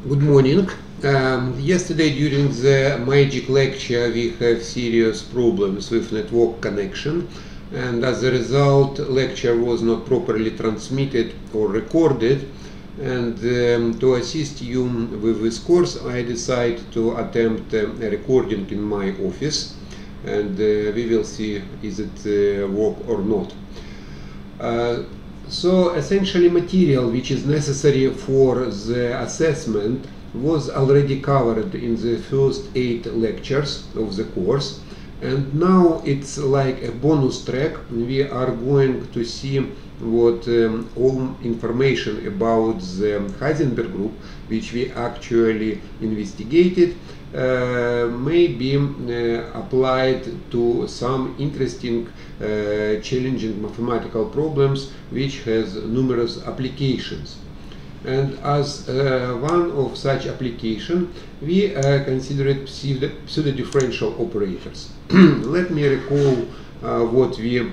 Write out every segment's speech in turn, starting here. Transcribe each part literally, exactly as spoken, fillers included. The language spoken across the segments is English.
Good morning. Um, yesterday during the magic lecture we have serious problems with network connection, and as a result lecture was not properly transmitted or recorded, and um, to assist you with this course I decided to attempt a recording in my office, and uh, we will see is it uh, work or not. Uh, So essentially material which is necessary for the assessment was already covered in the first eight lectures of the course, and now it's like a bonus track. We are going to see what um, all information about the Heisenberg group, which we actually investigated, uh, may be uh, applied to some interesting uh, challenging mathematical problems which has numerous applications. And as uh, one of such application, we uh, considered pseudo-differential operators. Let me recall uh, what we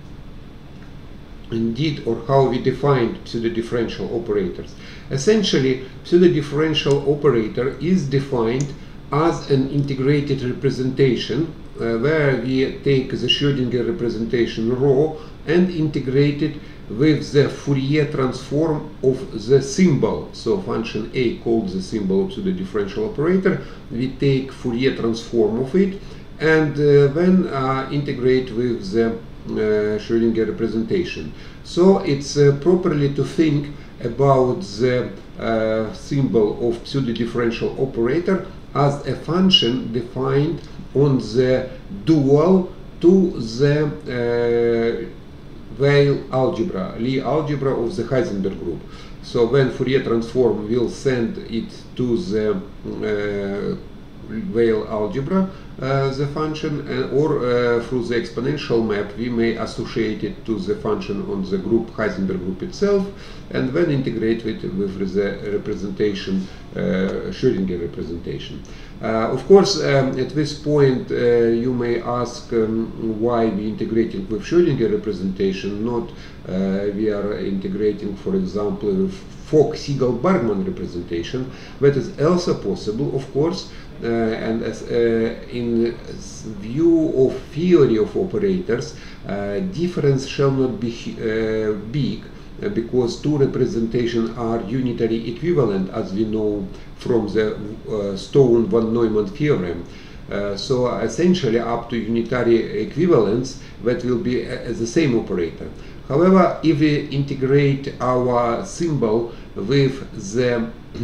did or how we defined pseudo-differential operators. Essentially, pseudo-differential operator is defined as an integrated representation uh, where we take the Schrödinger representation rho and integrate it with the Fourier transform of the symbol. So function A called the symbol of pseudo-differential operator. We take Fourier transform of it and uh, then uh, integrate with the uh, Schrödinger representation. So it's uh, properly to think about the uh, symbol of pseudo-differential operator as a function defined on the dual to the uh, Weil algebra, Lie algebra of the Heisenberg group. So when Fourier transform will send it to the uh, Weil algebra, uh, the function, uh, or uh, through the exponential map we may associate it to the function on the group Heisenberg group itself, and then integrate it with the representation, uh, Schrödinger representation. Uh, of course, um, at this point uh, you may ask um, why we integrating with Schrödinger representation, not uh, we are integrating, for example, with Fock-Siegel-Bargmann representation. That is also possible, of course, uh, and as uh, in view of theory of operators, uh, difference shall not be uh, big, Uh, because two representations are unitary equivalent, as we know from the uh, Stone-von Neumann theorem. Uh, so essentially up to unitary equivalence that will be uh, the same operator. However, if we integrate our symbol with the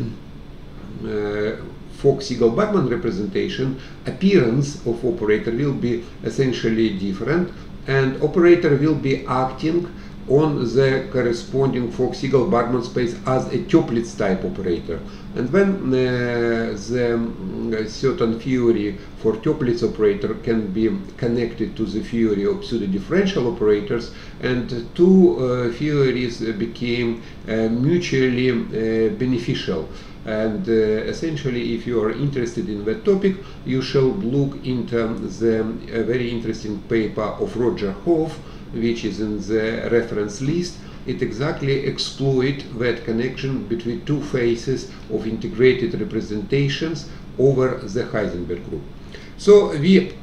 uh, Fock-Siegel-Bargmann representation, appearance of operator will be essentially different, and operator will be acting on the corresponding Fock-Siegel-Bargmann space as a Toeplitz type operator. And when uh, the um, certain theory for Toeplitz operator can be connected to the theory of pseudo-differential operators, and two uh, theories became uh, mutually uh, beneficial. And uh, essentially, if you are interested in that topic, you shall look into the uh, very interesting paper of Roger Hoff, which is in the reference list. It exactly exploits that connection between two phases of integrated representations over the Heisenberg group. So we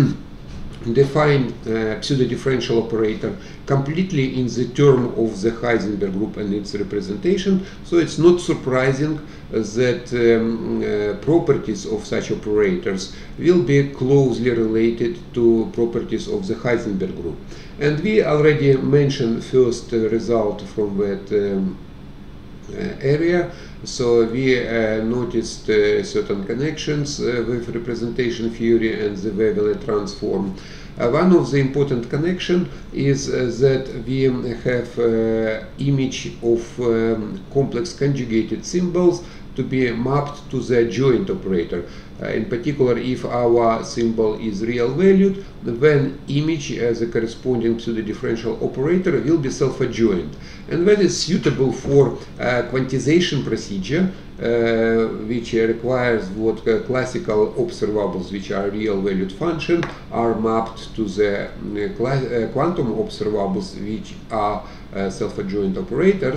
define uh, pseudo-differential operator completely in the term of the Heisenberg group and its representation. So it's not surprising that um, uh, properties of such operators will be closely related to properties of the Heisenberg group. And we already mentioned first uh, result from that um, uh, area. So we uh, noticed uh, certain connections uh, with representation theory and the Wavelet transform. Uh, one of the important connection is uh, that we have uh, image of um, complex conjugated symbols to be mapped to the adjoint operator. Uh, in particular, if our symbol is real valued, then image as a corresponding to the differential operator will be self-adjoint. And that is suitable for uh, quantization procedure, uh, which requires what uh, classical observables, which are real valued function, are mapped to the uh, uh, quantum observables, which are uh, self-adjoint operators.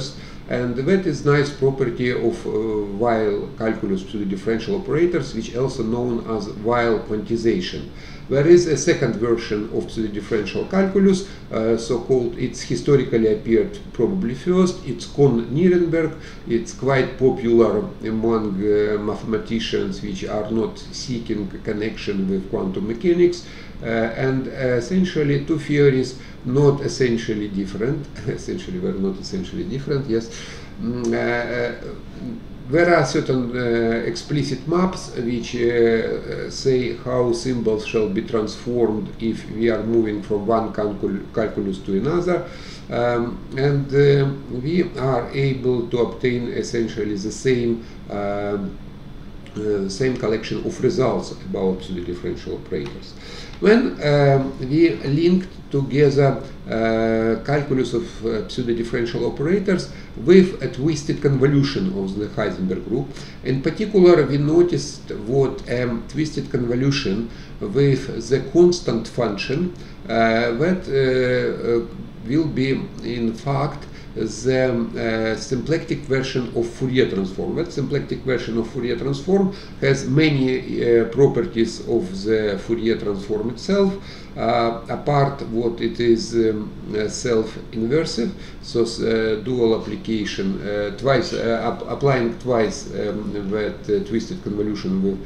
And that is nice property of uh, Weil calculus pseudo-differential operators, which also known as Weil quantization. There is a second version of pseudo-differential calculus, uh, so-called, it's historically appeared probably first, it's Kohn-Nirenberg. It's quite popular among uh, mathematicians which are not seeking a connection with quantum mechanics, uh, and uh, essentially two theories not essentially different, essentially they're not essentially different, yes. Mm, uh, There are certain uh, explicit maps which uh, say how symbols shall be transformed if we are moving from one calcul calculus to another, um, and uh, we are able to obtain essentially the same uh, uh, same collection of results about the differential operators. When um, we linked together uh, calculus of uh, pseudo-differential operators with a twisted convolution of the Heisenberg group, in particular we noticed what a um, twisted convolution with the constant function uh, that uh, uh, will be in fact the uh, symplectic version of Fourier transform. That symplectic version of Fourier transform has many uh, properties of the Fourier transform itself, uh, apart what it is um, uh, self-inversive, so uh, dual application, uh, twice uh, applying twice um, that uh, twisted convolution with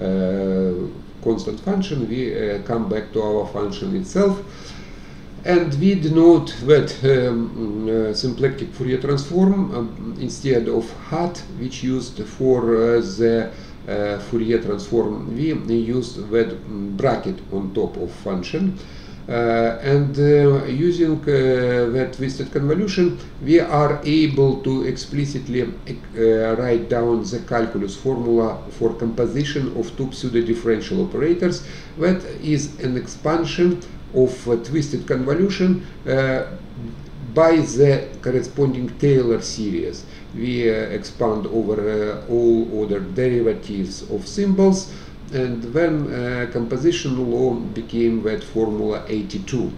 uh, constant function, we uh, come back to our function itself. And we denote that um, uh, symplectic Fourier transform um, instead of hat, which used for uh, the uh, Fourier transform, we used that bracket on top of function. Uh, and uh, using uh, that twisted convolution, we are able to explicitly uh, write down the calculus formula for composition of two pseudo-differential operators. That is an expansion of a twisted convolution uh, by the corresponding Taylor series. We uh, expand over uh, all ordered derivatives of symbols, and then uh, composition law became that formula eighty-two.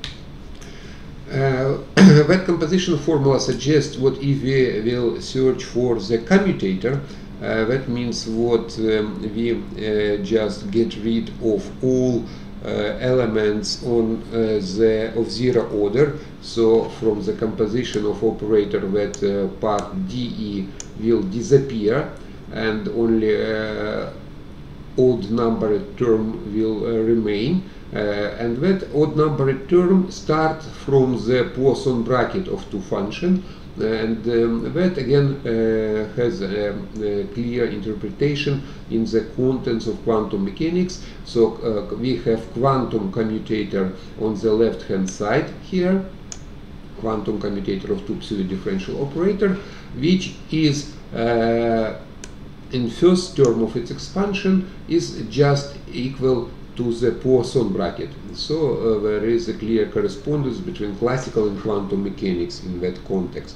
Uh, that composition formula suggests what if we will search for the commutator, uh, that means what um, we uh, just get rid of all Uh, elements on uh, the of zero order, so from the composition of operator that uh, part D E will disappear and only uh, odd numbered term will uh, remain, uh, and that odd numbered term start from the Poisson bracket of two function, and um, that again uh, has a, a clear interpretation in the contents of quantum mechanics. So uh, we have quantum commutator on the left hand side here, quantum commutator of two pseudo-differential operator, which is uh, in first term of its expansion is just equal to the Poisson bracket. So uh, there is a clear correspondence between classical and quantum mechanics in that context.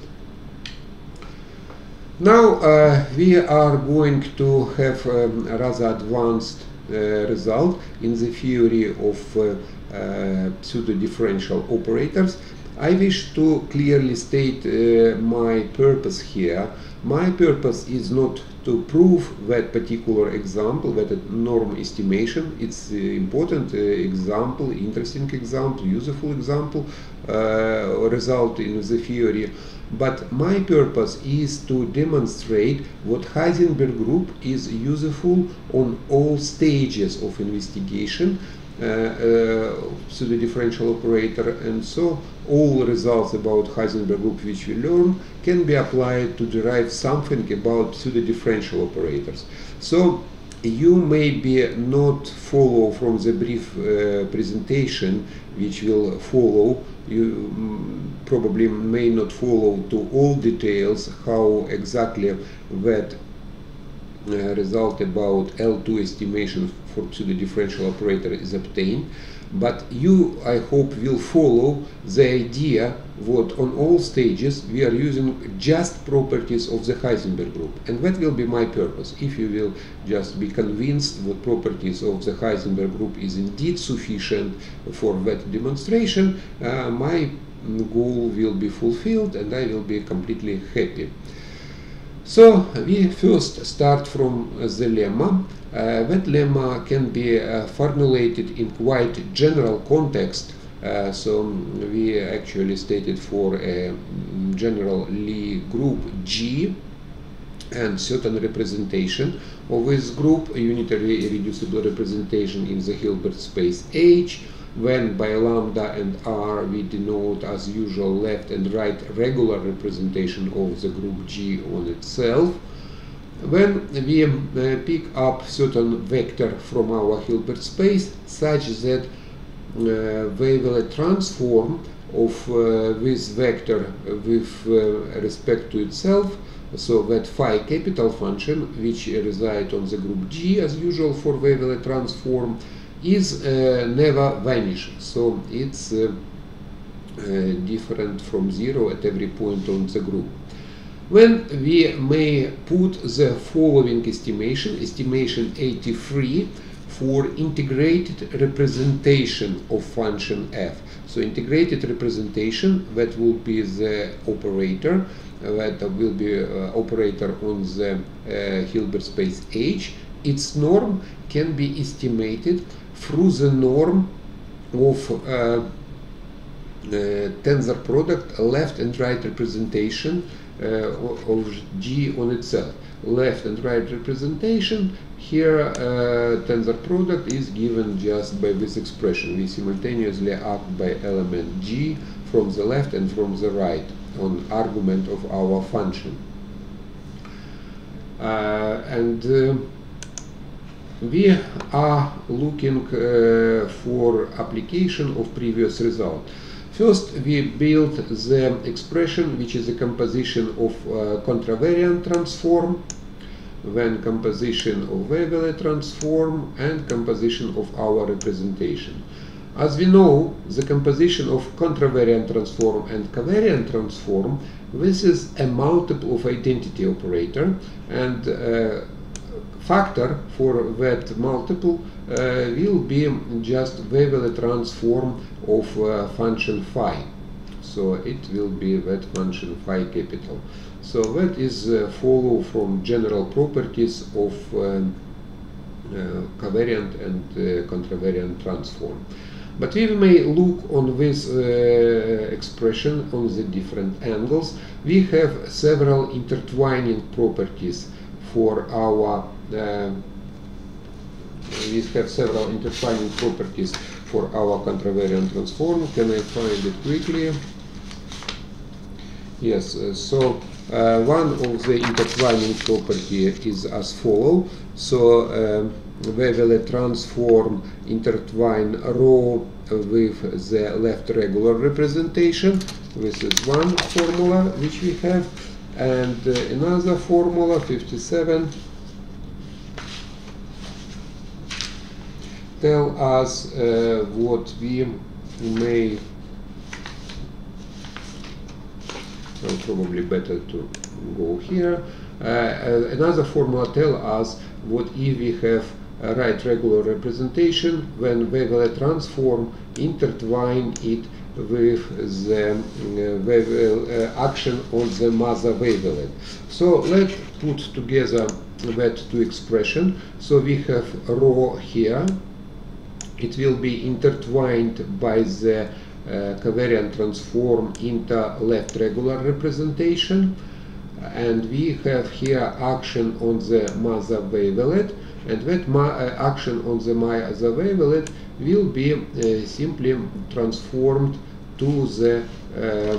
Now uh, we are going to have um, a rather advanced uh, result in the theory of uh, uh, pseudo-differential operators. I wish to clearly state uh, my purpose here. My purpose is not to prove that particular example, that a norm estimation. It's uh, important uh, example, interesting example, useful example, uh, result in the theory. But my purpose is to demonstrate what Heisenberg group is useful on all stages of investigation, uh, uh, pseudo-differential operator, and so all results about Heisenberg group which we learn can be applied to derive something about pseudo-differential operators. So you maybe not follow from the brief uh, presentation which will follow, you mm, probably may not follow to all details how exactly that uh, result about L two estimation for pseudo-differential operator is obtained, but you, I hope, will follow the idea that on all stages we are using just properties of the Heisenberg group, and that will be my purpose. If you will just be convinced that properties of the Heisenberg group is indeed sufficient for that demonstration, uh, my goal will be fulfilled and I will be completely happy. So we first start from the lemma. Uh, that lemma can be uh, formulated in quite general context. Uh, so we actually stated for a general Lie group G and certain representation of this group, a unitary irreducible representation in the Hilbert space H, when by lambda and R we denote as usual left and right regular representation of the group G on itself. When we uh, pick up certain vector from our Hilbert space such that uh, wavelet transform of uh, this vector with uh, respect to itself, so that phi capital function which reside on the group G as usual for wavelet transform is uh, never vanish, so it's uh, uh, different from zero at every point on the group. When we may put the following estimation, estimation eighty-three, for integrated representation of function f. So integrated representation, that will be the operator, uh, that will be uh, operator on the uh, Hilbert space H. Its norm can be estimated through the norm of uh, uh, tensor product left and right representation uh, of G on itself. Left and right representation, here uh, tensor product is given just by this expression. We simultaneously act by element G from the left and from the right on argument of our function. Uh, and uh, we are looking uh, for application of previous result. First, we build the expression which is a composition of uh, contravariant transform, then composition of wavelet transform, and composition of our representation. As we know, the composition of contravariant transform and covariant transform, this is a multiple of identity operator, and uh, factor for that multiple uh, will be just wavelet transform of uh, function phi. So it will be that function phi capital. So that is uh, follow from general properties of uh, uh, covariant and uh, contravariant transform. But we may look on this uh, expression on the different angles. We have several intertwining properties for our uh, we have several intertwining properties for our contravariant transform. Can I find it quickly? Yes, uh, so uh, one of the intertwining property is as follow. So um, wavelet transform intertwine rho with the left regular representation. This is one formula which we have, and uh, another formula fifty-seven tell us uh, what we may, well, probably better to go here. Uh, uh, another formula tell us what if we have a right regular representation when wavelet transform intertwine it with the uh, wave, uh, action on the mother wavelet. So let's put together that two expression. So we have rho here. It will be intertwined by the uh, covariant transform into left regular representation, and we have here action on the mother wavelet, and that ma uh, action on the mother wavelet will be uh, simply transformed to the uh,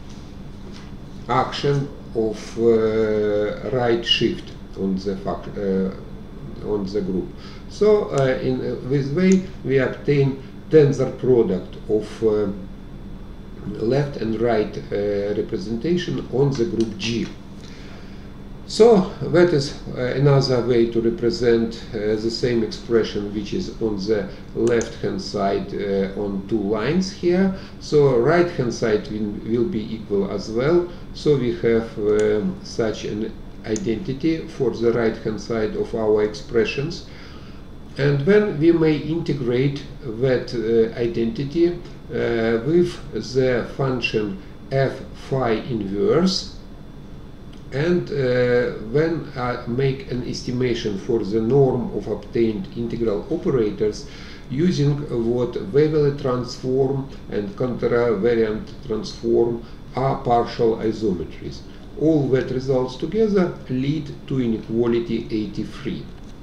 action of uh, right shift on the uh, on the group. So uh, in uh, this way we obtain tensor product of uh, left and right uh, representation on the group G. So that is uh, another way to represent uh, the same expression which is on the left hand side uh, on two lines here. So right hand side will, will be equal as well. So we have um, such an identity for the right hand side of our expressions. And then we may integrate that uh, identity uh, with the function f phi inverse, and uh, when I make an estimation for the norm of obtained integral operators using what Waverlet transform and contravariant transform are partial isometries. All that results together lead to inequality eighty-three.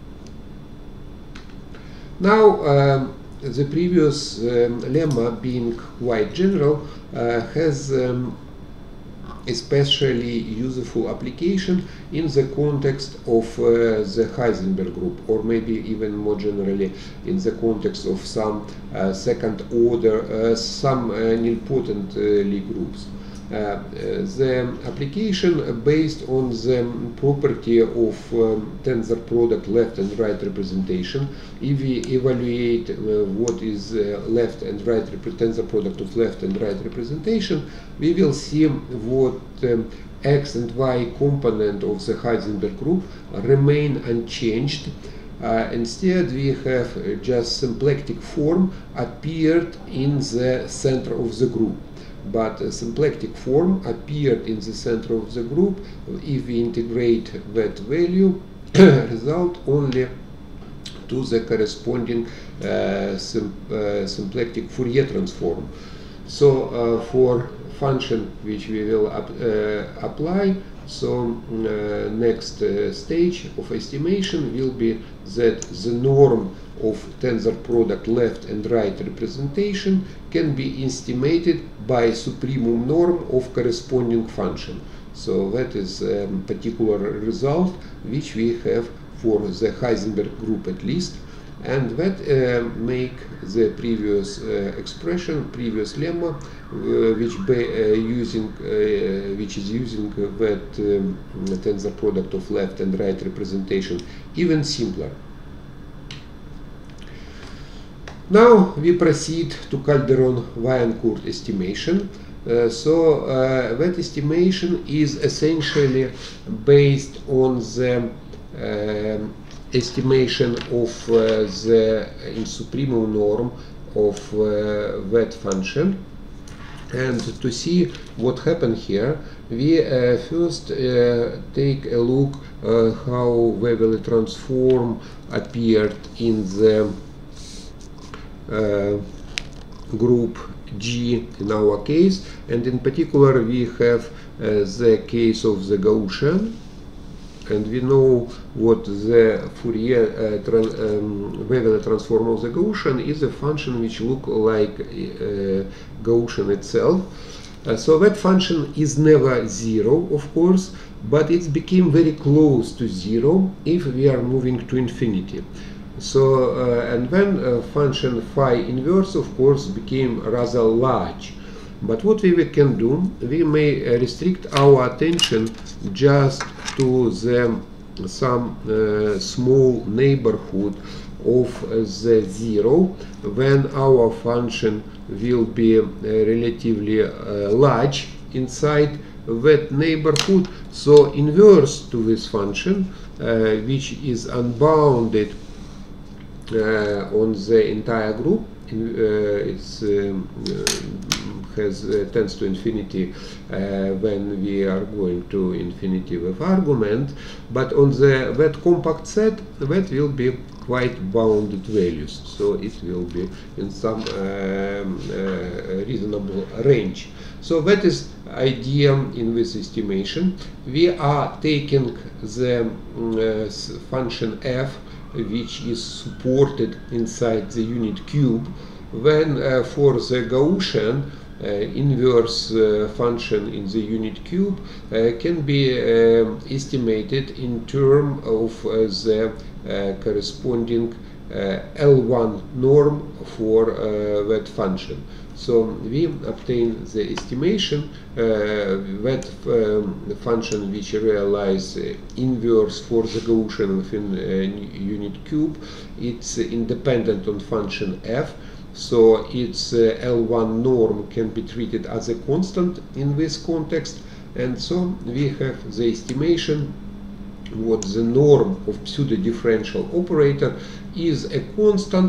Now, um, the previous um, lemma, being quite general, uh, has um, especially useful application in the context of uh, the Heisenberg group, or maybe even more generally in the context of some uh, second order, uh, some uh, nilpotent uh, Lie groups. Uh, uh, the application based on the property of um, tensor product left and right representation. If we evaluate uh, what is uh, left and right tensor product of left and right representation, we will see what um, x and y component of the Heisenberg group remain unchanged. Uh, instead, we have uh, just symplectic form appeared in the center of the group. But a symplectic form appeared in the center of the group. If we integrate that value, result only to the corresponding uh, sim uh, symplectic Fourier transform. So uh, for function which we will ap uh, apply, so uh, next uh, stage of estimation will be that the norm of tensor product left and right representation can be estimated by supremum norm of corresponding function. So that is a um, particular result which we have for the Heisenberg group at least, and that uh, make the previous uh, expression, previous lemma, uh, which by, uh, using uh, which is using that um, tensor product of left and right representation even simpler. Now we proceed to Calderon-Vaillancourt estimation. Uh, so uh, that estimation is essentially based on the uh, estimation of uh, the in supremum norm of uh, that function. And to see what happened here, we uh, first uh, take a look uh, how Waverlet transform appeared in the Uh, group G in our case, and in particular we have uh, the case of the Gaussian, and we know what the Fourier uh, tra um, Waverlet transform of the Gaussian is a function which look like uh, Gaussian itself. Uh, so that function is never zero, of course, but it became very close to zero if we are moving to infinity. So, uh, and then uh, function phi inverse, of course, became rather large. But what we can do, we may restrict our attention just to the some uh, small neighborhood of uh, the zero, when our function will be uh, relatively uh, large inside that neighborhood. So inverse to this function, uh, which is unbounded Uh, on the entire group, uh, it's um, uh, has uh, tends to infinity uh, when we are going to infinity with argument, but on the that compact set, that will be quite bounded values, so it will be in some um, uh, reasonable range. So that is idea in this estimation. We are taking the uh, function f, which is supported inside the unit cube, when uh, for the Gaussian uh, inverse uh, function in the unit cube uh, can be uh, estimated in terms of uh, the uh, corresponding uh, L one norm for uh, that function. So we obtain the estimation uh, that um, the function which realize uh, inverse for the Gaussian within uh, unit cube, it's uh, independent on function f. So its uh, L one norm can be treated as a constant in this context, and so we have the estimation what the norm of pseudo-differential operator is a constant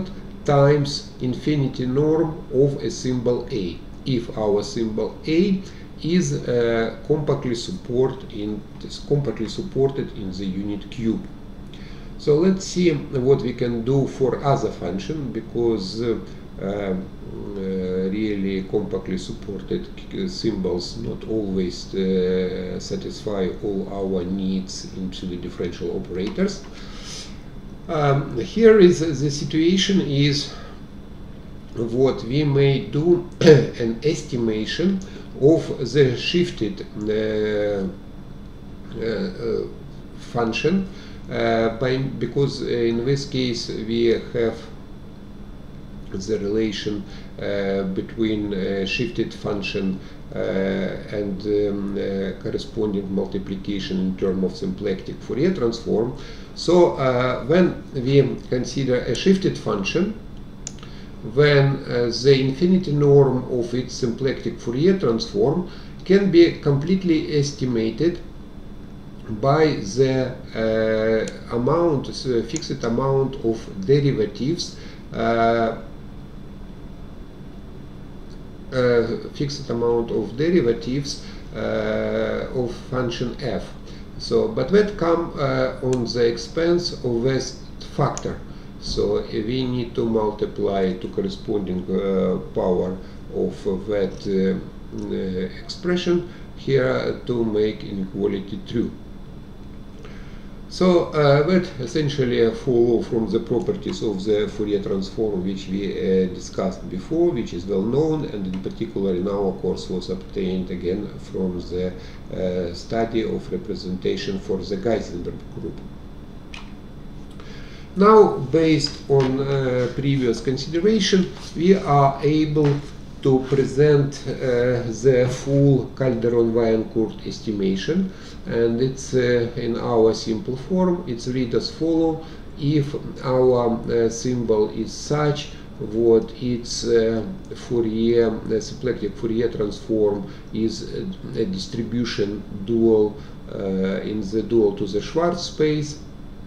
times infinity norm of a symbol A, if our symbol A is uh, compactly supported in is compactly supported in the unit cube. So let's see what we can do for other function, because uh, uh, really compactly supported symbols not always uh, satisfy all our needs into the differential operators. Um, here is uh, the situation is what we may do an estimation of the shifted uh, uh, uh, function uh, by because in this case we have the relation uh, between uh, shifted function uh, and um, uh, corresponding multiplication in terms of symplectic Fourier transform. So uh, when we consider a shifted function, when uh, the infinity norm of its symplectic Fourier transform can be completely estimated by the uh, amount, the fixed amount of derivatives, uh, uh, fixed amount of derivatives uh, of function f. So, but that come uh, on the expense of this factor. So uh, we need to multiply to corresponding uh, power of uh, that uh, uh, expression here to make inequality true. So uh, that essentially follow from the properties of the Fourier transform which we uh, discussed before, which is well known, and in particular in our course was obtained again from the uh, study of representation for the Heisenberg group. Now, based on uh, previous consideration, we are able to present uh, the full Calderon-Vaillancourt estimation, and it's uh, in our simple form. It's read as follow: if our uh, symbol is such what its uh, Fourier, uh, symplectic Fourier transform is a, a distribution dual uh, in the dual to the Schwarz space,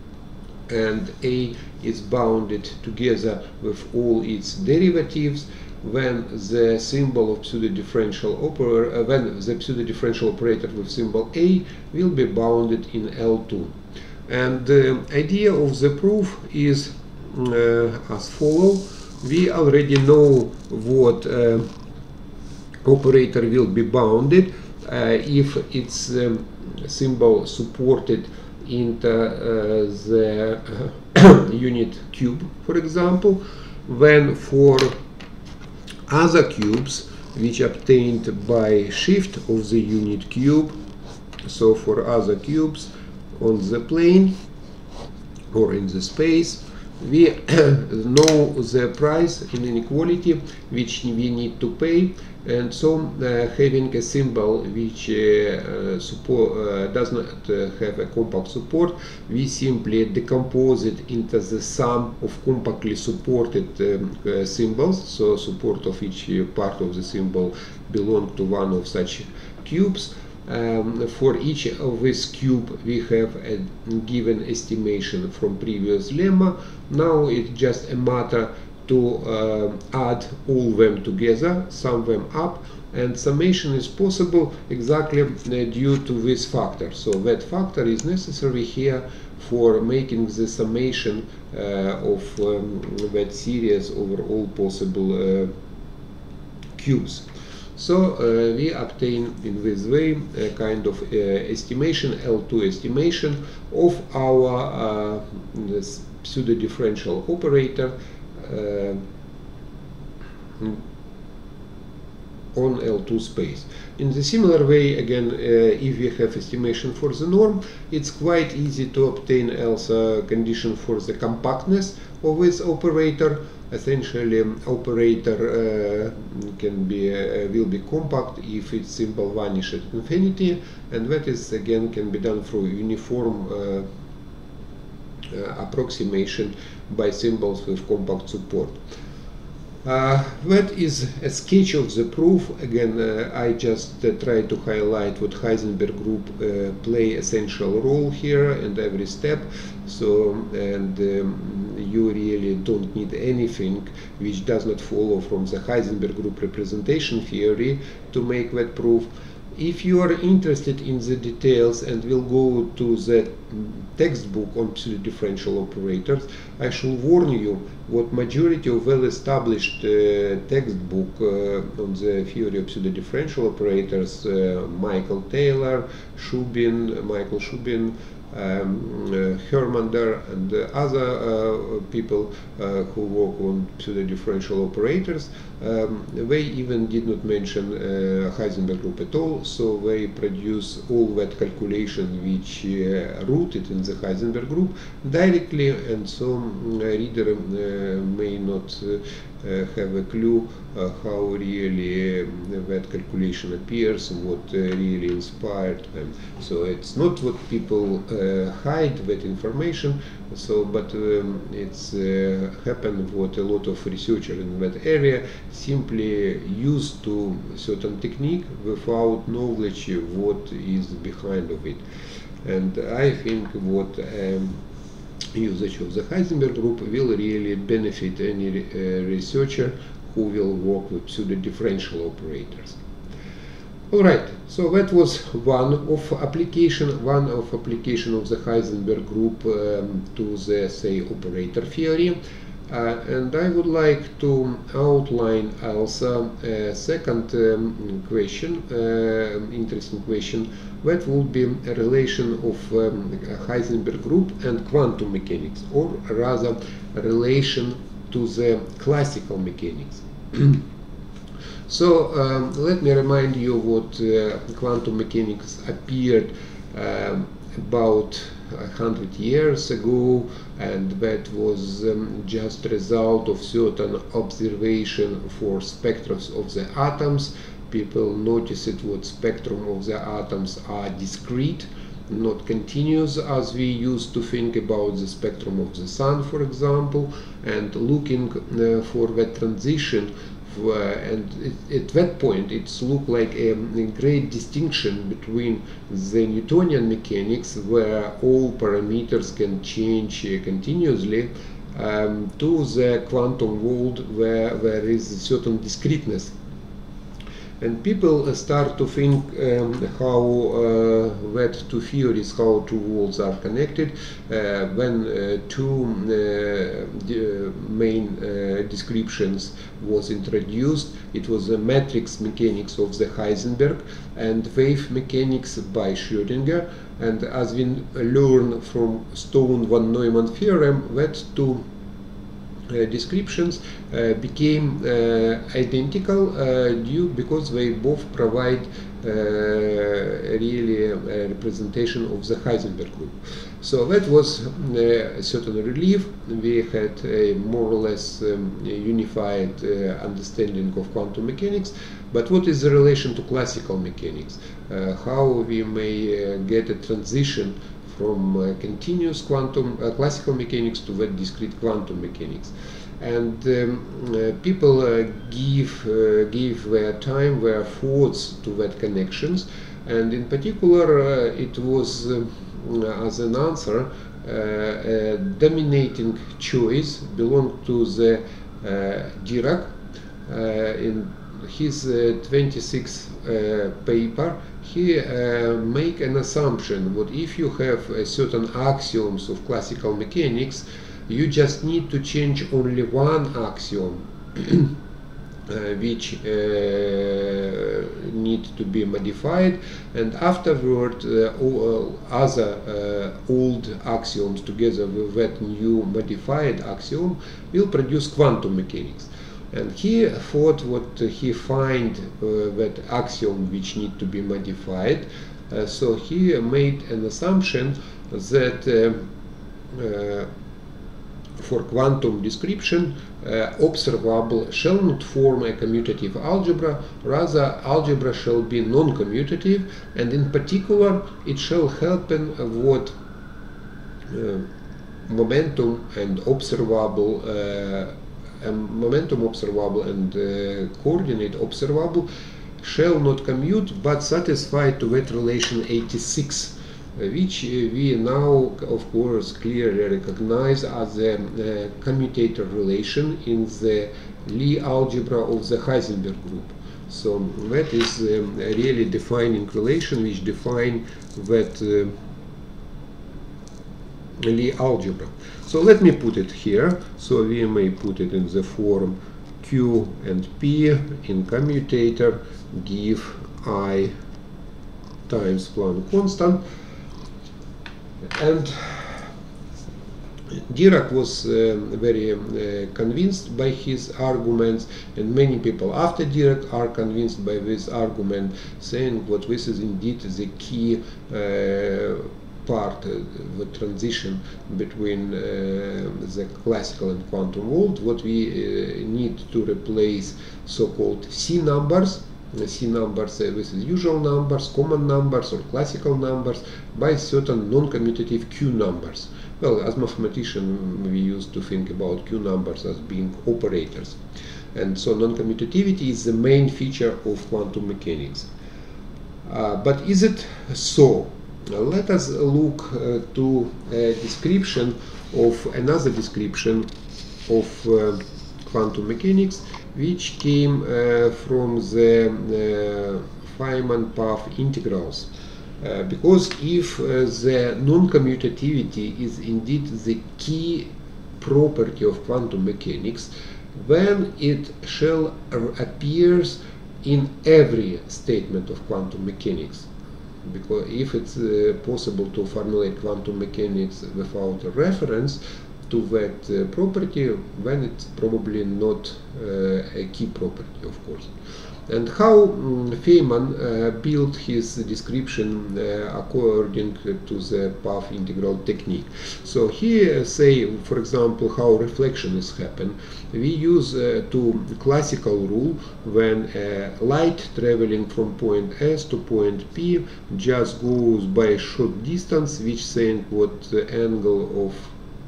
and A is bounded together with all its derivatives, when the symbol of pseudo-differential operator, uh, when the pseudo-differential operator with symbol A will be bounded in L two. And the idea of the proof is uh, as follow. We already know what uh, operator will be bounded uh, if its um, symbol supported into uh, the uh, unit cube, for example, when for other cubes which obtained by shift of the unit cube, so for other cubes on the plane or in the space, we know the price in inequality which we need to pay, and so uh, having a symbol which uh, support, uh, does not uh, have a compact support, we simply decompose it into the sum of compactly supported um, uh, symbols. So support of each part of the symbol belong to one of such cubes. Um, for each of this cube we have a given estimation from previous lemma. Now it's just a matter to uh, add all them together, sum them up, and summation is possible exactly uh, due to this factor. So that factor is necessary here for making the summation uh, of um, that series over all possible uh, cubes. So uh, we obtain in this way a kind of uh, estimation, L two estimation of our uh, this pseudo-differential operator uh, on L two space. In the similar way, again, uh, if we have estimation for the norm, it's quite easy to obtain also condition for the compactness of this operator. Essentially, operator uh, can be uh, will be compact if its symbol vanishes at infinity, and that is again can be done through uniform uh, uh, approximation by symbols with compact support. Uh, that is a sketch of the proof. Again, uh, I just uh, try to highlight what Heisenberg group uh, play essential role here and every step. So, and um, you really don't need anything which does not follow from the Heisenberg group representation theory to make that proof. If you are interested in the details and will go to the textbook on pseudo-differential operators, I should warn you what majority of well-established uh, textbook uh, on the theory of pseudo-differential operators, uh, Michael Taylor, Shubin, Michael Shubin, um, uh, Hermander, and uh, other uh, people uh, who work on pseudo-differential operators, um, they even did not mention uh, Heisenberg group at all, so they produce all that calculation which uh, rooted in the Heisenberg group directly, and so um, a reader uh, may not uh, uh, have a clue uh, how really um, that calculation appears and what uh, really inspired them. So it's not what people uh, hide that information, so but um, it's uh, happened what a lot of researchers in that area simply used to certain technique without knowledge of what is behind of it. And I think what um, usage of the Heisenberg group will really benefit any uh, researcher who will work with pseudo-differential operators. All right, so that was one of application, one of application of the Heisenberg group um, to the, say, operator theory. Uh, and I would like to outline also a second um, question, uh, interesting question, that would be a relation of um, Heisenberg group and quantum mechanics, or rather a relation to the classical mechanics. So um, let me remind you what uh, quantum mechanics appeared um, about a hundred years ago, and that was um, just a result of certain observation for spectra of the atoms. People noticed what spectrum of the atoms are discrete, not continuous as we used to think about the spectrum of the sun, for example, and looking uh, for that transition. Uh, and it, at that point it looked like a, a great distinction between the Newtonian mechanics, where all parameters can change uh, continuously, um, to the quantum world, where there is a certain discreteness. And people uh, start to think um, how uh, that two theories, how two worlds are connected, uh, when uh, two uh, main uh, descriptions was introduced. It was the matrix mechanics of the Heisenberg and wave mechanics by Schrödinger. And as we learn from Stone von Neumann theorem, that two Uh, descriptions uh, became uh, identical uh, due because they both provide uh, really a representation of the Heisenberg group. So that was uh, a certain relief. We had a more or less um, unified uh, understanding of quantum mechanics. But what is the relation to classical mechanics? Uh, how we may uh, get a transition from uh, continuous quantum uh, classical mechanics to that discrete quantum mechanics. And um, uh, people uh, give uh, give their time, their thoughts to that connections, and in particular uh, it was uh, as an answer uh, a dominating choice belonged to the uh, Dirac. Uh, in his uh, twenty-sixth uh, paper, he uh, make an assumption that if you have uh, certain axioms of classical mechanics, you just need to change only one axiom uh, which uh, need to be modified, and afterward uh, all other uh, old axioms together with that new modified axiom will produce quantum mechanics. And he thought what he find uh, that axiom which need to be modified. Uh, so he made an assumption that uh, uh, for quantum description, uh, observable shall not form a commutative algebra, rather algebra shall be non-commutative, and in particular it shall happen what uh, momentum and observable uh, Um, momentum observable and uh, coordinate observable shall not commute but satisfy to that relation eighty-six, which we now of course clearly recognize as a uh, commutator relation in the Lie algebra of the Heisenberg group. So that is um, a really defining relation which define that uh, Lie algebra. So let me put it here. So we may put it in the form Q and P in commutator give I times Planck constant. And Dirac was uh, very uh, convinced by his arguments, and many people after Dirac are convinced by this argument, saying that this is indeed the key uh, part, uh, the transition between uh, the classical and quantum world. What we uh, need to replace so-called C numbers. The C numbers, uh, this is usual numbers, common numbers, or classical numbers, by certain non-commutative Q numbers. Well, as mathematicians, we used to think about Q numbers as being operators. And so non-commutativity is the main feature of quantum mechanics. Uh, but is it so? Now, let us look uh, to a description of another description of uh, quantum mechanics, which came uh, from the uh, Feynman path integrals. Uh, because if uh, the non-commutativity is indeed the key property of quantum mechanics, then it shall appears in every statement of quantum mechanics. Because if it's uh, possible to formulate quantum mechanics without a reference to that uh, property, then it's probably not uh, a key property, of course. And how um, Feynman uh, built his description uh, according to the path integral technique. So here, say, for example, how reflection is happen. We use uh, to classical rule when uh, light traveling from point S to point P just goes by a short distance, which saying what the angle of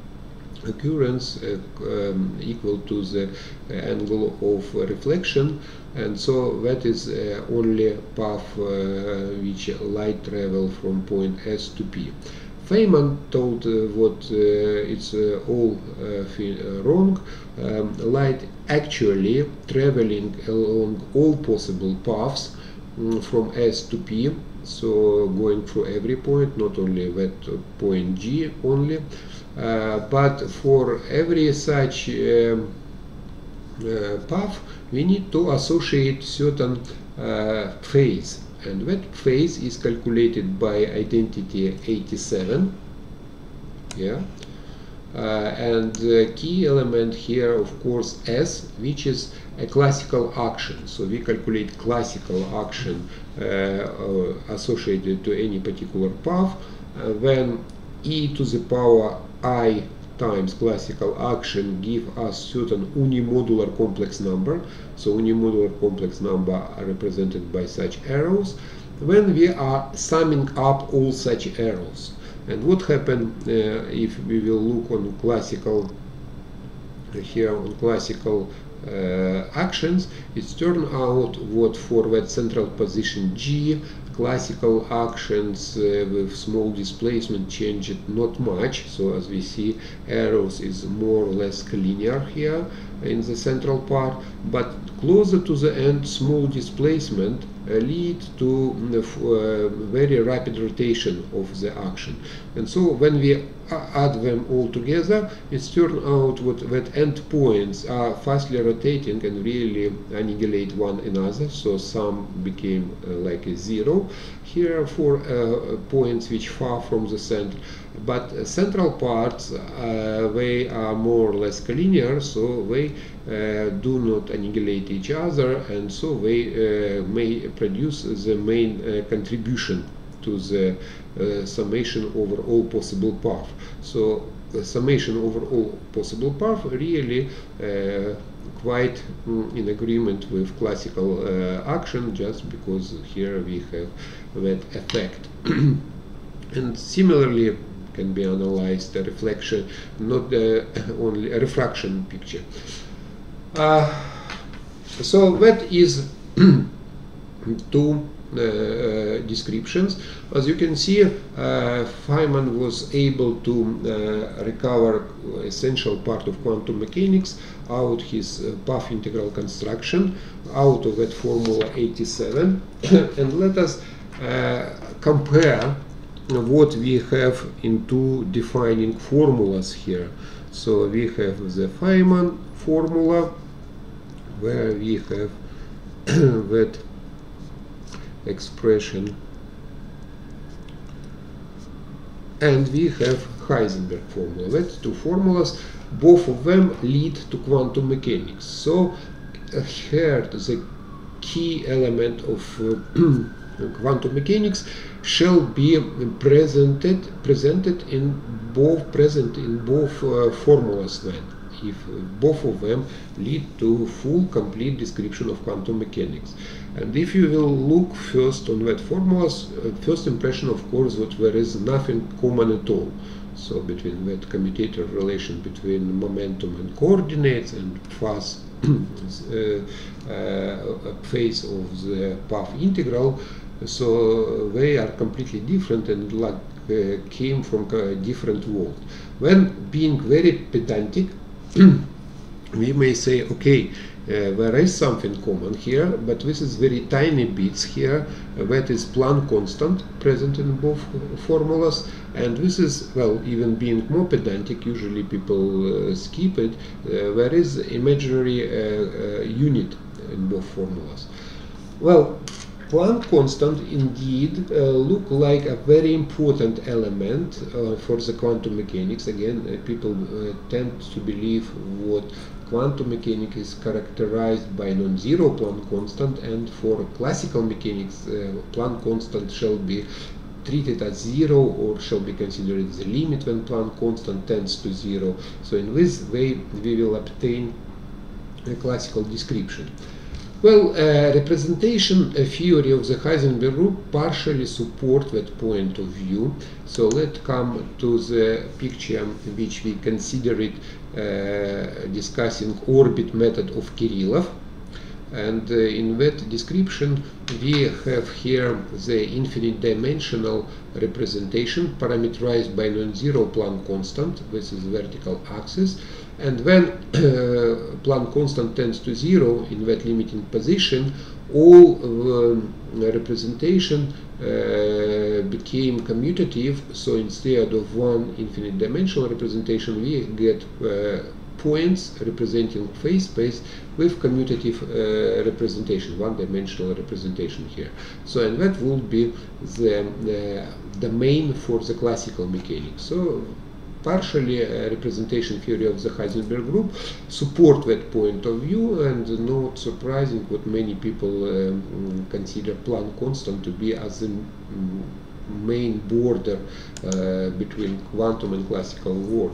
occurrence uh, um, equal to the uh, angle of uh, reflection, and so that is uh, only path uh, which light travel from point S to P. Feynman told uh, what uh, it's uh, all uh, uh, wrong. Um, light actually traveling along all possible paths um, from S to P, so going through every point, not only that uh, point G only. Uh, but for every such um, uh, path, we need to associate certain uh, phase, and that phase is calculated by identity eighty-seven. Yeah, uh, and the key element here, of course, S, which is a classical action. So we calculate classical action uh, uh, associated to any particular path uh, when e to the power I times classical action give us certain unimodular complex number. So unimodular complex number are represented by such arrows when we are summing up all such arrows. And what happens uh, if we will look on classical uh, here on classical uh, actions, it's turned out what for that central position G, classical actions uh, with small displacement change it not much. So as we see, arrows is more or less linear here in the central part, but closer to the end, small displacement uh, lead to uh, very rapid rotation of the action. And so when we add them all together, it's turned out what, that end points are fastly rotating and really annihilate one another. So sum became uh, like a zero here for uh, points which far from the center. But uh, central parts, uh, they are more or less collinear, so they uh, do not annihilate each other, and so they uh, may produce the main uh, contribution to the uh, summation over all possible paths. So the summation over all possible paths really uh, quite mm, in agreement with classical uh, action, just because here we have that effect. And similarly can be analyzed the reflection, not uh, only a refraction picture. Uh, so that is to uh, descriptions. As you can see, uh, Feynman was able to uh, recover essential part of quantum mechanics out his uh, path integral construction out of that formula eighty-seven. And let us uh, compare what we have into defining formulas here. So we have the Feynman formula, where we have that expression, and we have Heisenberg formula. That two formulas, both of them lead to quantum mechanics. So uh, here the key element of uh, quantum mechanics shall be presented presented in both present in both uh, formulas then, if uh, both of them lead to full complete description of quantum mechanics. And if you will look first on that formulas, uh, first impression of course that there is nothing common at all. So between that commutator relation between momentum and coordinates and fast uh, uh, phase of the path integral, so they are completely different and like uh, came from a different world. When being very pedantic, we may say, okay, uh, there is something common here, but this is very tiny bits here. Uh, that is Planck constant present in both formulas, and this is, well, even being more pedantic, usually people uh, skip it. Uh, there is imaginary uh, uh, unit in both formulas. Well, Planck constant indeed uh, look like a very important element uh, for the quantum mechanics. Again, uh, people uh, tend to believe what quantum mechanics is characterized by non-zero Planck constant, and for classical mechanics uh, Planck constant shall be treated as zero or shall be considered as the limit when Planck constant tends to zero. So in this way we will obtain a classical description. Well, uh, representation uh, theory of the Heisenberg group partially support that point of view. So let's come to the picture which we consider it uh, discussing orbit method of Kirillov. And uh, in that description we have here the infinite dimensional representation parameterized by non-zero Planck constant. This is vertical axis. And when uh, Planck constant tends to zero in that limiting position, all uh, representation uh, became commutative. So instead of one infinite dimensional representation, we get uh, points representing phase space with commutative uh, representation, one-dimensional representation here. So and that will be the uh, domain for the classical mechanics. So partially uh, representation theory of the Heisenberg group support that point of view, and not surprising what many people um, consider Planck constant to be as the um, main border uh, between quantum and classical world.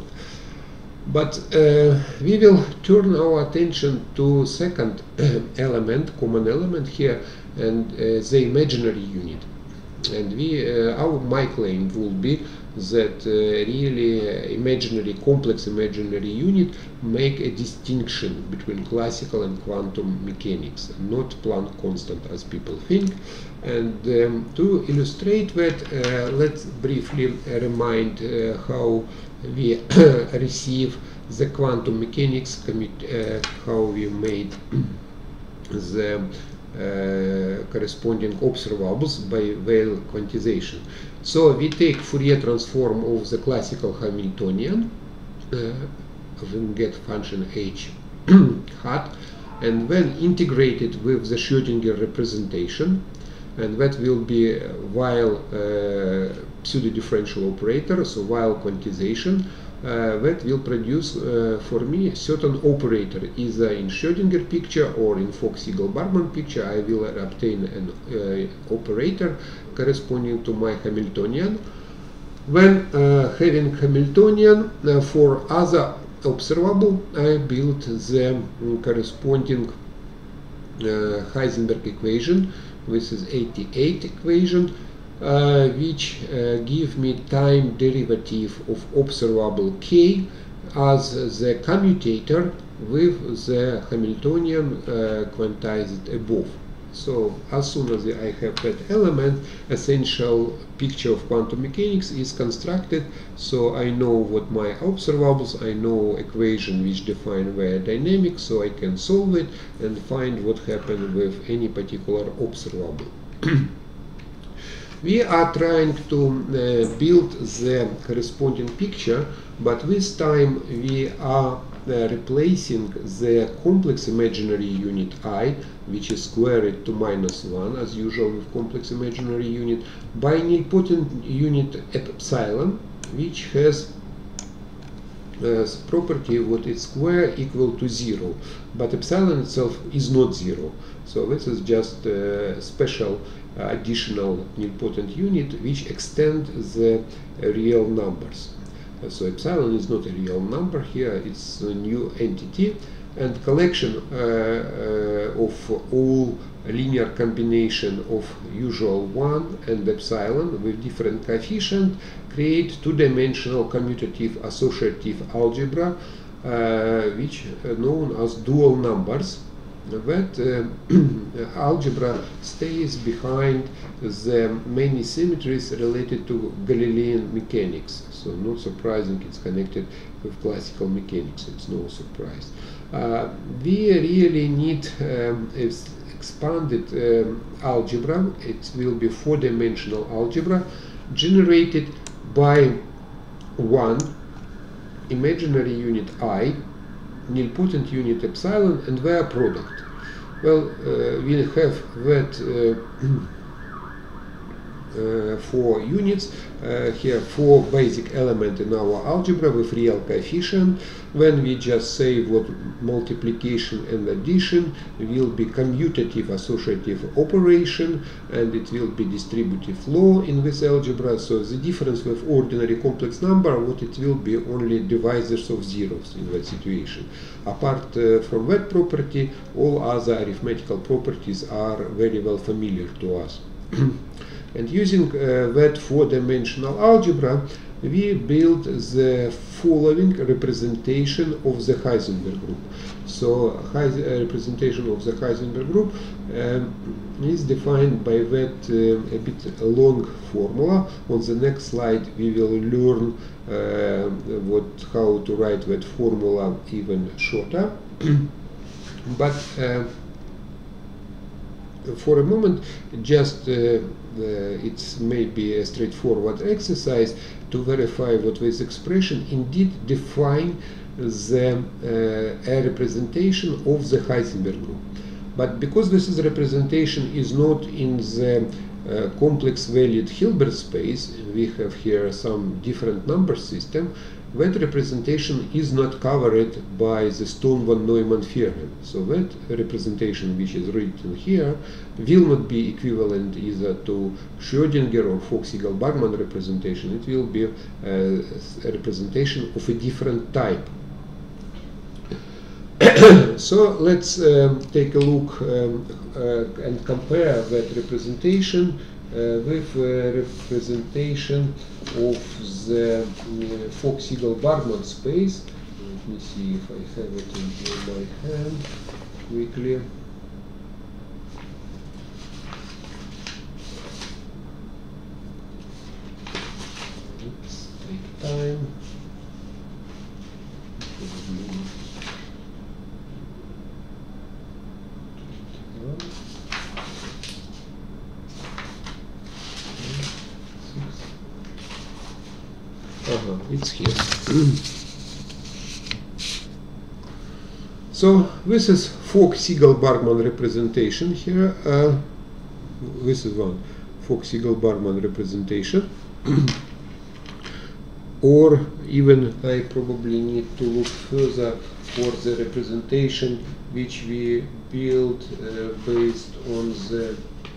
But uh, we will turn our attention to second element, common element here, and uh, the imaginary unit. And we, uh, our my claim will be that uh, really uh, imaginary, complex imaginary unit make a distinction between classical and quantum mechanics, not Planck constant as people think. And um, to illustrate that, uh, let's briefly remind uh, how we receive the quantum mechanics, commit, uh, how we made the uh, corresponding observables by Weyl quantization. So we take Fourier transform of the classical Hamiltonian, uh, then get function h hat, and then integrate it with the Schrödinger representation, and that will be while uh, pseudo-differential operator, so while quantization, uh, that will produce uh, for me a certain operator, either in Schrödinger picture or in Fock-Siegel-Barman picture. I will obtain an uh, operator corresponding to my Hamiltonian. When uh, having Hamiltonian uh, for other observable, I built the um, corresponding uh, Heisenberg equation. This is eighty-eight equation, uh, which uh, give me time derivative of observable k as the commutator with the Hamiltonian uh, quantized above. So as soon as I have that element, essential picture of quantum mechanics is constructed. So I know what my observables, I know equation which define their dynamics, so I can solve it and find what happened with any particular observable. We are trying to uh, build the corresponding picture, but this time we are uh, replacing the complex imaginary unit I, which is squared to minus one, as usual with complex imaginary unit, by nilpotent unit epsilon, which has uh, property what is square equal to zero, but epsilon itself is not zero. So this is just a special uh, additional nilpotent unit which extend the uh, real numbers. Uh, so epsilon is not a real number here, it's a new entity, and collection uh, uh, of all linear combination of usual one and epsilon with different coefficient create two-dimensional commutative associative algebra, uh, which are known as dual numbers. That uh, algebra stays behind the many symmetries related to Galilean mechanics. So not surprising, it's connected with classical mechanics, it's no surprise. Uh, we really need um, expanded um, algebra. It will be four-dimensional algebra generated by one imaginary unit I, nilpotent unit epsilon, and their product. Well, uh, we have that uh, uh, four units, uh, here four basic elements in our algebra with real coefficient. When we just say what multiplication and addition will be commutative associative operation, and it will be distributive law in this algebra. So the difference with ordinary complex number, what it will be only divisors of zeros in that situation. Apart uh, from that property, all other arithmetical properties are very well familiar to us. And using uh, that four-dimensional algebra, we build the following representation of the Heisenberg group. So Heis uh, representation of the Heisenberg group um, is defined by that uh, a bit long formula. On the next slide we will learn uh, what how to write that formula even shorter. But uh, for a moment, just uh, uh, it's maybe a straightforward exercise to verify what this expression indeed define the uh, a representation of the Heisenberg group. But because this is representation is not in the uh, complex valued Hilbert space, we have here some different number system, that representation is not covered by the Stone-von Neumann theorem. So that representation which is written here will not be equivalent either to Schrödinger or Fock-Siegel-Bargmann representation. It will be uh, a representation of a different type. So let's um, take a look um, uh, and compare that representation uh, with uh, representation of the uh, Fock-Siegel-Bargmann space. Let me see if I have it in my hand quickly. Let's take time. Uh-huh, it's here. So this is Fock-Siegel-Bargmann representation here. Uh, this is one Fock-Siegel-Bargmann representation. Or even I probably need to look further for the representation which we build uh, based on the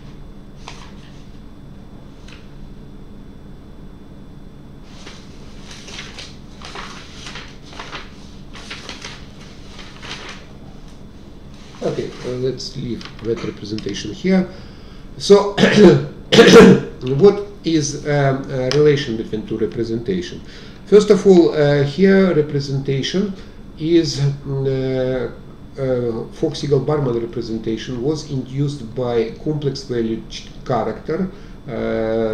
Okay, uh, let's leave that representation here. So, what is um, a relation between two representations? First of all, uh, here representation is uh, uh, Fox-Segal-Barman representation was induced by a complex valued character uh,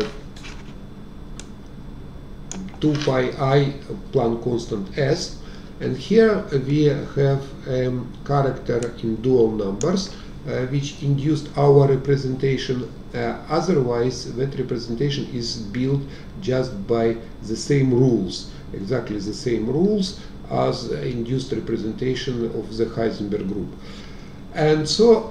two pi I Planck constant S, and here we have a um, character in dual numbers uh, which induced our representation. Uh, otherwise that representation is built just by the same rules, exactly the same rules as induced representation of the Heisenberg group. And so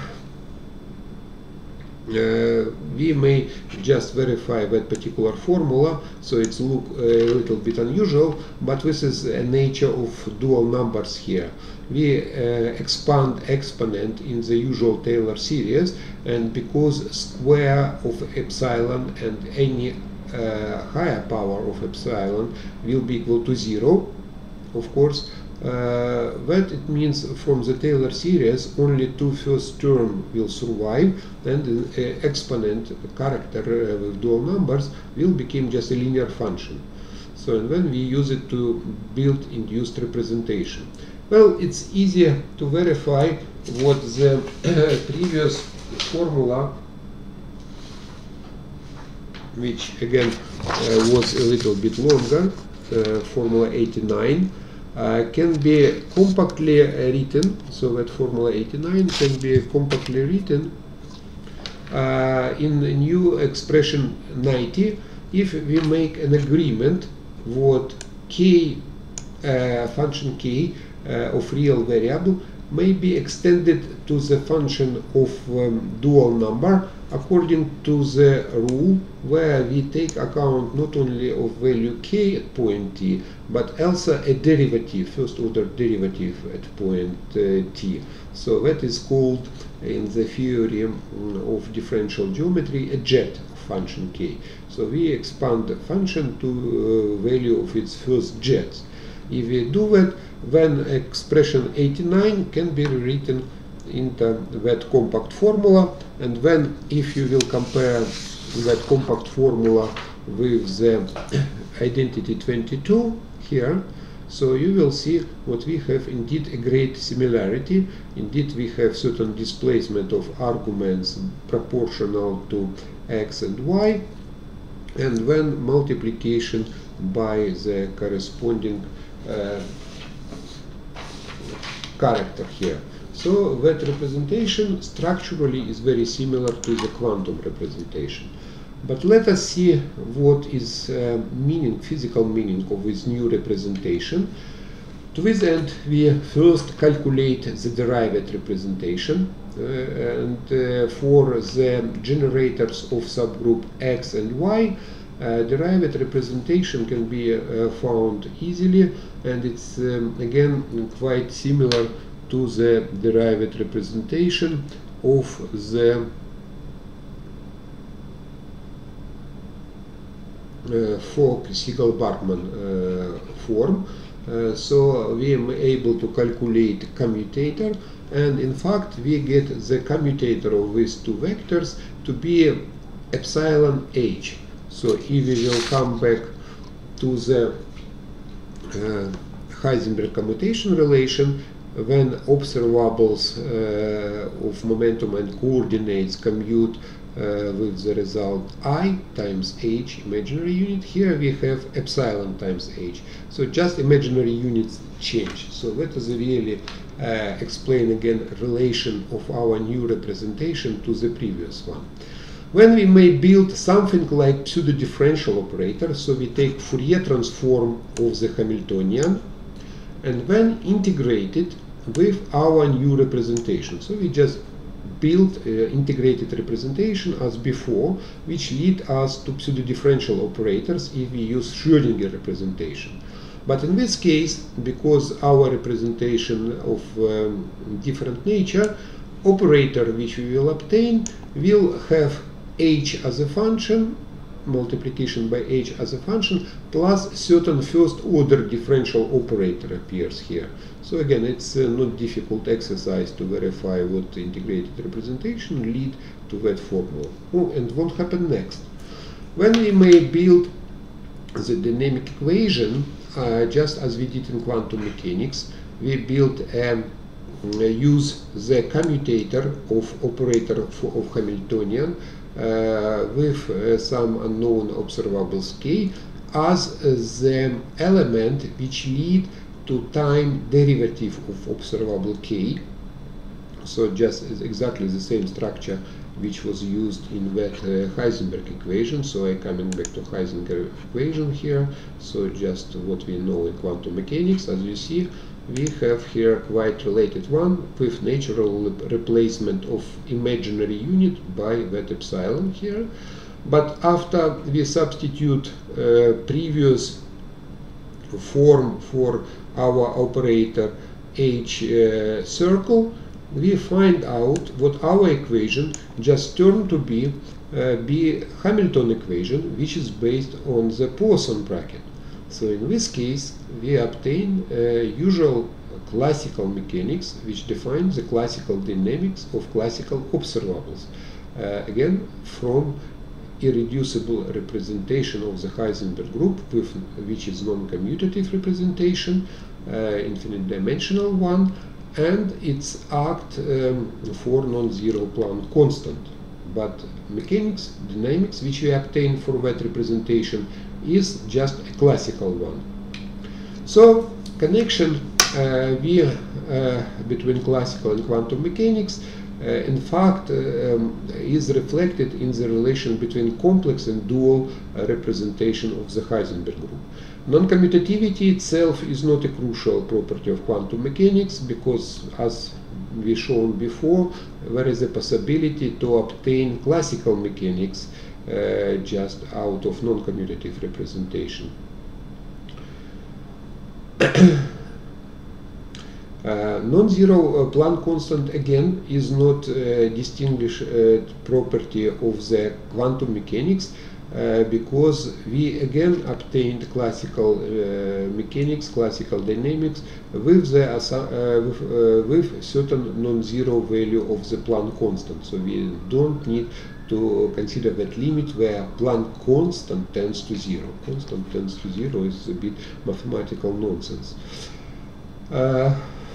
Uh, we may just verify that particular formula, so it's look a little bit unusual, but this is a nature of dual numbers here. We uh, expand exponent in the usual Taylor series, and because square of epsilon and any uh, higher power of epsilon will be equal to zero, of course, Uh, that it means from the Taylor series only two first term will survive, and the uh, exponent the character uh, with dual numbers will become just a linear function. So and then we use it to build induced representation. Well, it's easier to verify what the previous formula, which again uh, was a little bit longer, uh, formula eighty-nine. Uh, can be compactly uh, written, so that formula eighty-nine can be compactly written uh, in a new expression ninety if we make an agreement what k uh, function k uh, of real variable may be extended to the function of um, dual number according to the rule where we take account not only of value k at point t, but also a derivative, first order derivative at point uh, t. So that is called in the theory of differential geometry a jet of function k. So we expand the function to uh, value of its first jets. If we do that, then expression eighty-nine can be rewritten into that compact formula, and then if you will compare that compact formula with the identity twenty-two here, so you will see what we have indeed a great similarity. Indeed we have certain displacement of arguments proportional to x and y, and then multiplication by the corresponding uh, character here. So that representation structurally is very similar to the quantum representation. But let us see what is uh, meaning, physical meaning of this new representation. To this end, we first calculate the derived representation, uh, and uh, for the generators of subgroup x and y, uh, derived representation can be uh, found easily, and it's um, again quite similar to the derived representation of the uh, Fock-Segal-Barman uh, form. Uh, so we are able to calculate commutator, and in fact we get the commutator of these two vectors to be epsilon h. So if we will come back to the uh, Heisenberg commutation relation, when observables uh, of momentum and coordinates commute uh, with the result I times h imaginary unit, here we have epsilon times h. So just imaginary units change. So that is really uh, explain again relation of our new representation to the previous one. When we may build something like pseudo-differential operator, so we take Fourier transform of the Hamiltonian and then integrate it with our new representation. So we just build uh, integrated representation as before, which lead us to pseudo-differential operators if we use Schrödinger representation. But in this case, because our representation of um, different nature, operator which we will obtain will have h as a function, multiplication by h as a function, plus certain first order differential operator appears here. So again, it's uh, not difficult exercise to verify what integrated representation lead to that formula. Oh, and what happened next? When we may build the dynamic equation, uh, just as we did in quantum mechanics, we build a uh, use the commutator of operator for, of Hamiltonian uh, with uh, some unknown observables k as uh, the element which lead to time derivative of observable k. So just exactly the same structure which was used in that uh, Heisenberg equation. So I'm coming back to Heisenberg equation here. So just what we know in quantum mechanics. As you see, we have here quite related one with natural replacement of imaginary unit by that epsilon here. But after we substitute uh, previous form for our operator H uh, circle, we find out what our equation just turned to be uh, be Hamilton equation, which is based on the Poisson bracket. So in this case, we obtain uh, usual classical mechanics, which defines the classical dynamics of classical observables. Uh, again, from irreducible representation of the Heisenberg group, with, which is non-commutative representation, uh, infinite dimensional one, and its act um, for non-zero Planck constant. But mechanics, dynamics, which we obtain for that representation is just a classical one. So connection uh, we, uh, between classical and quantum mechanics Uh, in fact, uh, um, is reflected in the relation between complex and dual uh, representation of the Heisenberg group. Non-commutativity itself is not a crucial property of quantum mechanics because, as we shown before, there is a possibility to obtain classical mechanics uh, just out of non-commutative representation. Uh, non-zero uh, Planck constant again is not a uh, distinguished uh, property of the quantum mechanics uh, because we again obtained classical uh, mechanics, classical dynamics with the uh, with, uh, with certain non-zero value of the Planck constant. So we don't need to consider that limit where Planck constant tends to zero. Constant tends to zero is a bit mathematical nonsense. Uh,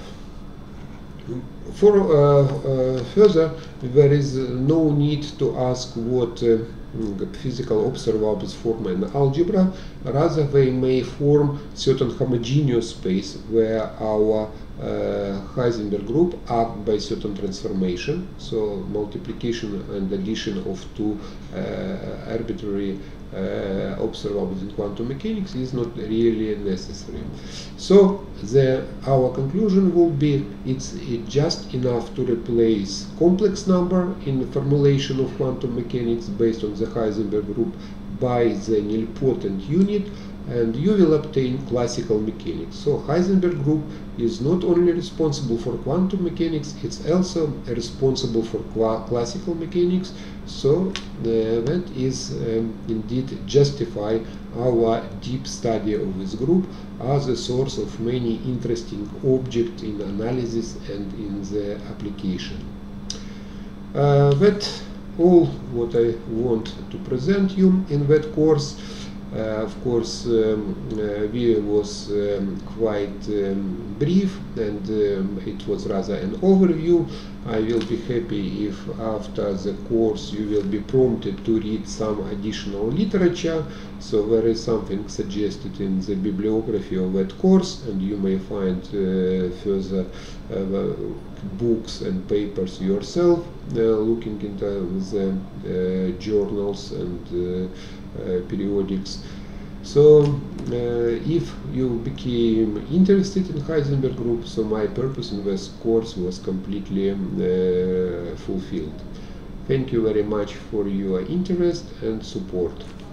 For uh, uh, further, there is no need to ask what uh, physical observables form an algebra. Rather, they may form certain homogeneous space where our uh, Heisenberg group act by certain transformation. So multiplication and addition of two uh, arbitrary uh, observables in quantum mechanics is not really necessary. So the, our conclusion will be it's it just enough to replace complex number in the formulation of quantum mechanics based on the Heisenberg group by the nilpotent unit, and you will obtain classical mechanics. So Heisenberg group is not only responsible for quantum mechanics, it's also responsible for classical mechanics. So uh, that is um, indeed justify our deep study of this group as a source of many interesting objects in analysis and in the application. Uh, that all what I want to present you in that course. Uh, of course, um, uh, we was um, quite um, brief, and um, it was rather an overview. I will be happy if after the course you will be prompted to read some additional literature. So there is something suggested in the bibliography of that course, and you may find uh, further uh, books and papers yourself, uh, looking into the uh, journals and uh, Uh, periodics. So uh, if you became interested in Heisenberg group, so my purpose in this course was completely uh, fulfilled. Thank you very much for your interest and support.